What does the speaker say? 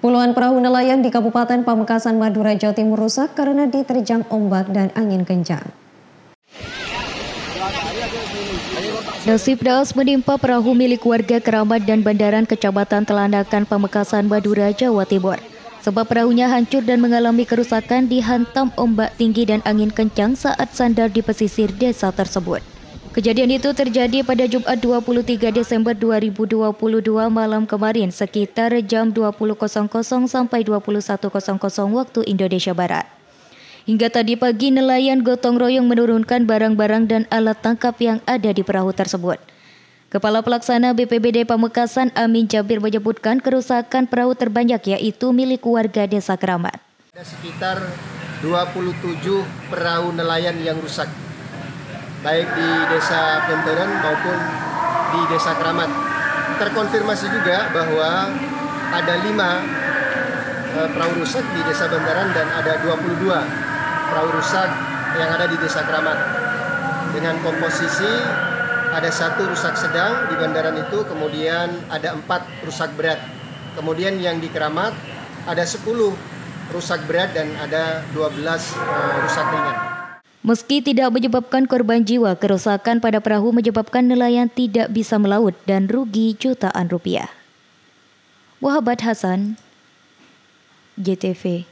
Puluhan perahu nelayan di Kabupaten Pamekasan, Madura, Jawa Timur rusak karena diterjang ombak dan angin kencang. Nasib naas menimpa perahu milik warga Keramat dan Bandaran Kecamatan Telandakan, Pamekasan, Madura, Jawa Timur. Sebab perahunya hancur dan mengalami kerusakan dihantam ombak tinggi dan angin kencang saat sandar di pesisir desa tersebut. Kejadian itu terjadi pada Jumat 23 Desember 2022 malam kemarin sekitar jam 20.00 sampai 21.00 waktu Indonesia Barat. Hingga tadi pagi nelayan gotong royong menurunkan barang-barang dan alat tangkap yang ada di perahu tersebut. Kepala Pelaksana BPBD Pamekasan Amin Jabir menyebutkan kerusakan perahu terbanyak yaitu milik warga Desa Keramat. Ada sekitar 27 perahu nelayan yang rusak, baik di Desa Bandaran maupun di Desa Keramat. Terkonfirmasi juga bahwa ada 5 perahu rusak di Desa Bandaran dan ada 22 perahu rusak yang ada di Desa Keramat. Dengan komposisi ada 1 rusak sedang di Bandaran itu, kemudian ada 4 rusak berat. Kemudian yang di Keramat ada 10 rusak berat dan ada 12 rusak ringan. Meski tidak menyebabkan korban jiwa, kerusakan pada perahu menyebabkan nelayan tidak bisa melaut dan rugi jutaan rupiah. Wahabat Hasan, JTV.